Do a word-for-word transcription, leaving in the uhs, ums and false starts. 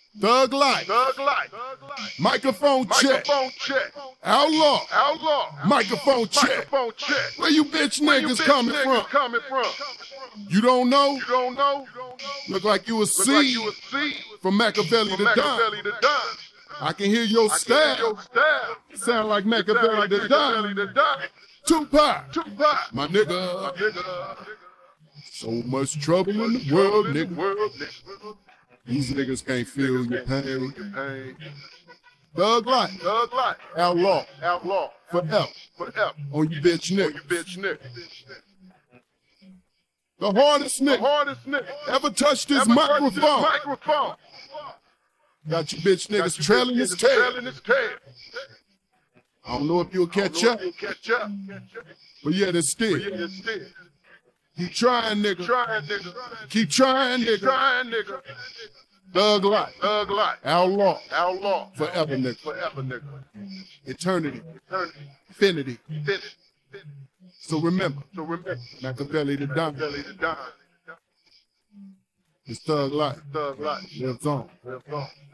Thug life. Thug life. Microphone check. Microphone check. Outlaw. Outlaw. Microphone check. Microphone check. Where you bitch Where you niggas bitch coming niggas from? coming from? You don't know? You don't know? Look like you a Look like seed you a seed from Machiavelli from to Don. Machiavelli to Don. I can hear your I can hear style. your style. Sound like Sound Machiavelli like to Machiavelli Don. to Don. Tupac. Tupac. My My nigga. nigga. So much trouble in the world, In the nigga. world, nigga. These niggas can't feel your pain. Pain. Thug life. Thug life. Outlaw. Outlaw. Forever. Forever. On you bitch You nigga. bitch nigga. The hardest The nigga hardest nigga. ever touched this Ever touched this microphone. microphone. Got you bitch niggas Got you trailing bitch his niggas tail. trailing his tail. I don't know if you'll catch Know up, if you'll catch up. but yeah, it's still. But yeah, it's still. Keep trying, nigga. Trying, nigga. Keep trying, Keep nigga. trying, nigga. Thug life. Thug life. Outlaw. Outlaw. Forever, nigga. Forever, nigga. Eternity. Eternity. Infinity. Finish. So remember, So remember, Machiavelli to Don. Machiavelli to Don. It's thug life. Thug life. Lives on. Live on.